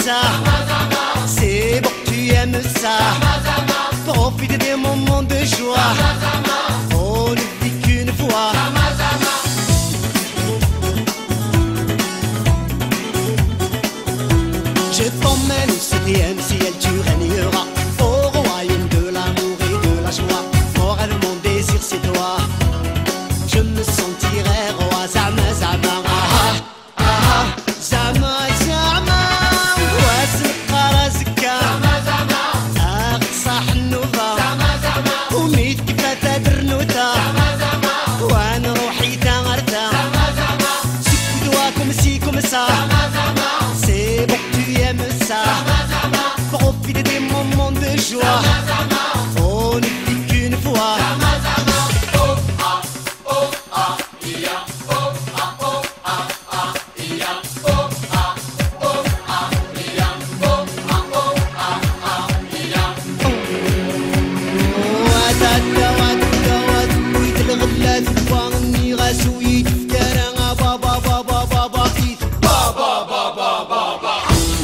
ça. C'est bon que tu aimes ça. Profite des moments de joie. On ne vit qu'une fois. Je t'emmène au 7e ciel, tu régneras au royaume de l'amour et de la joie. Moral, mon désir, c'est toi. Je me sentirai roi. Zama, zama, ah ah ah. Zama, zama. واسنقى راسك. زما زما. صاح النوبة. زما زما. وميت كيف تدرنوتا. زما زما. وانا روحي تغرتا. زما زما. سكدواكم سيكم سا. زما زما. C'est bon que tu aimes ça. Profite des moments de joie. On ne vit qu'une fois. Oh ah, oh ah, ia, oh ah, oh ah, ah, ia, oh ah, oh ah, ia, oh ah, oh ah, ah, ia. وتعدى وتعدى وتويت الغلات واني غاسويت في كرا بابا بابا بابا بابا بابا بابا.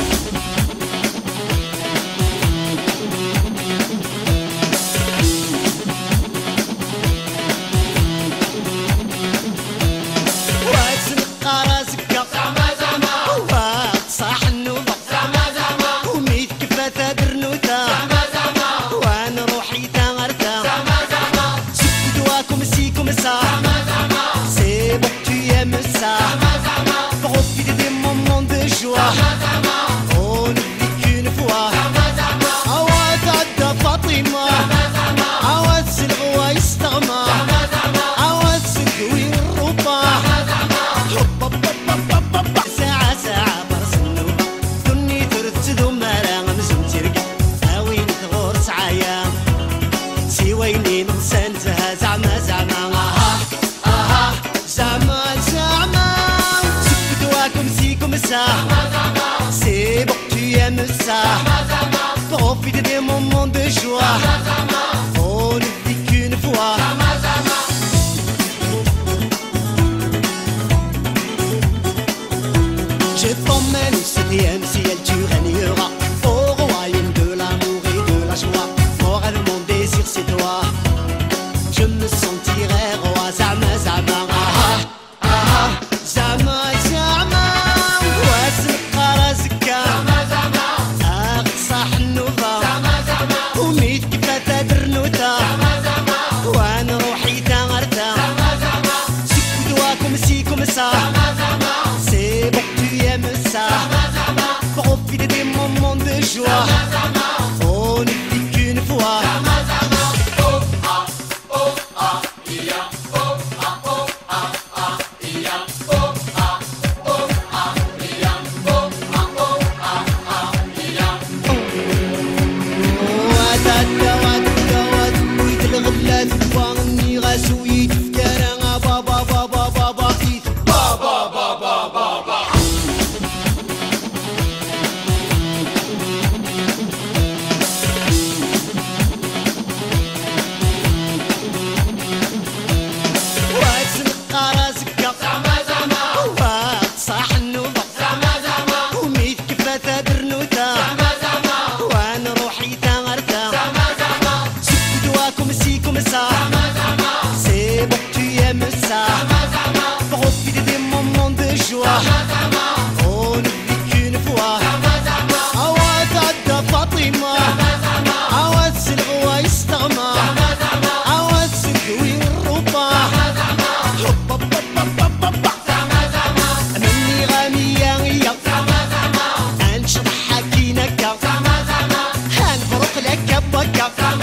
وتنقى راسك. زما زما. وتصاح النوبة. زما زما. وميت كيف تدرنوتا. زما زما. وانا روحي تغرتا. زما زما. سكدواكم سيكم سا. زما زما. C'est bon que tu aimes ça. زما زما. Profite des moments de joie. زما زما. On ne vit qu'une fois. زما زما. عواد عدى فاطمة. زما زما. عواد سلغوا يستغمى. زما زما. عواد سلقوي الربا. ساعة ساعة برس النوبة. دني ترتدو مرا مزم ترقى. أوين تغور سعايا. سيويني نغسنتها زعما زعما. آها زعما زعما. سكدواكم سيكم سا. C'est bon que tu aimes ça. Profite des moments de joie. On ne vit qu'une fois. Je t'emmène au 7e ciel, tu régneras au royaume de l'amour et de la joie. Moral, mon désir, c'est toi. Je me sentirai roi. Zama, zama, ah ah ah. Zama, zama. واسنقى راسك. زما زما. صاح النوبة. زما زما. وميت كيف تدرنوتا. زما زما. وانا روحي تغرتا. زما زما. سكدواكم سيكم سا. زما زما. C'est bon que tu aimes ça. Profite des moments de joie. On ne vit qu'une fois. Oh ah, oh ah, ia, oh ah, oh ah, ah, ia, oh ah, oh ah, ia, oh ah, oh ah, ah, ia. وتعدى وتعدى وتويت الغلات واني غاسويت في كرا بابا بابا بابا بابا بابا بابا. وتنقى راسك. زما زما. وتصاح النوبة. زما زما. وميت كيف تدرنوتا. زما زما. وانا روحي تغرتا. زما زما. سكدواكم سيكم سا. زما زما. C'est bon que tu aimes ça. Profite des moments de joie. On ne vit qu'une fois. عواد عدى فاطمة. عواد سلغوا يستغمى. عواد سلقوي الربا. مني غامية غيا. انشرح حكينك. هنفرق لك بكا.